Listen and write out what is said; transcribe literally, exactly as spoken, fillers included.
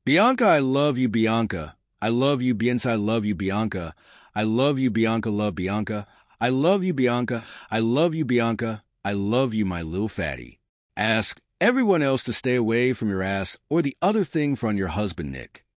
Bianca, I love you, Bianca. I love you, Bianca. I love you, Bianca. I love you, Bianca. Love Bianca. I love you, Bianca. I love you, Bianca. I love you, my little fatty. Ask everyone else to stay away from your ass or the other thing from your husband, Nick.